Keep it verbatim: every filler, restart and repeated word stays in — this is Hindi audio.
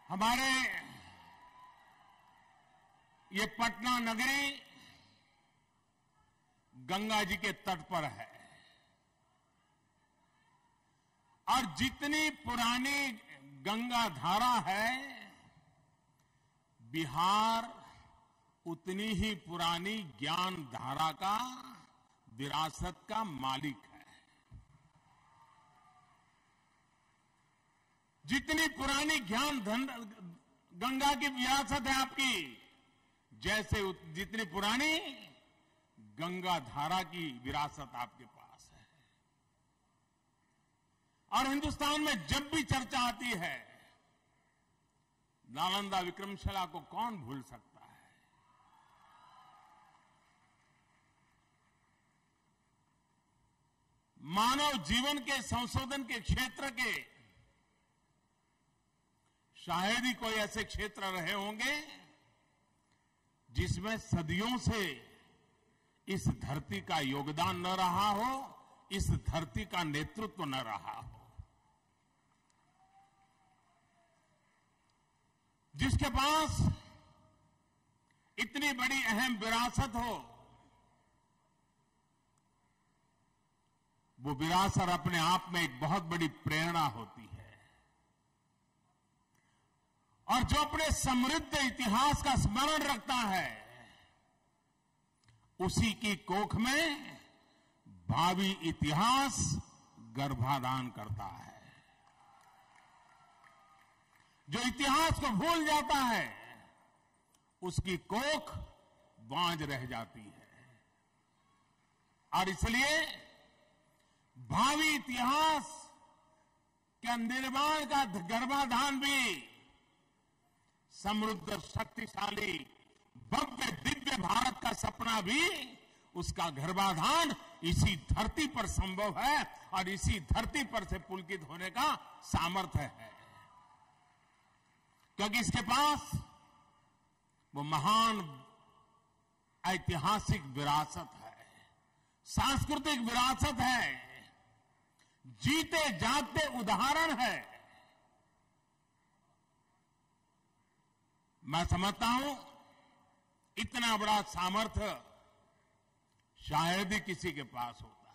हमारे ये पटना नगरी गंगा जी के तट पर है और जितनी पुरानी गंगा धारा है, बिहार उतनी ही पुरानी ज्ञान धारा का विरासत का मालिक है। जितनी पुरानी ज्ञान गंगा की विरासत है आपकी, जैसे जितनी पुरानी गंगा धारा की विरासत आपके पास है। और हिंदुस्तान में जब भी चर्चा आती है, नालंदा विक्रमशिला को कौन भूल सकता है। मानव जीवन के संशोधन के क्षेत्र के शायद ही कोई ऐसे क्षेत्र रहे होंगे जिसमें सदियों से इस धरती का योगदान न रहा हो, इस धरती का नेतृत्व न रहा हो। जिसके पास इतनी बड़ी अहम विरासत हो, वो विरासत अपने आप में एक बहुत बड़ी प्रेरणा होती है। और जो अपने समृद्ध इतिहास का स्मरण रखता है, उसी की कोख में भावी इतिहास गर्भाधान करता है। जो इतिहास को भूल जाता है, उसकी कोख बांझ रह जाती है। और इसलिए भावी इतिहास के निर्माण का गर्भाधान भी समृद्ध, शक्तिशाली, भव्य, दिव्य भारत का सपना भी, उसका गर्भाधान इसी धरती पर संभव है और इसी धरती पर से पुलकित होने का सामर्थ्य है। क्योंकि इसके पास वो महान ऐतिहासिक विरासत है, सांस्कृतिक विरासत है, जीते जागते उदाहरण है। मैं समझता हूं इतना बड़ा सामर्थ्य शायद ही किसी के पास होता है।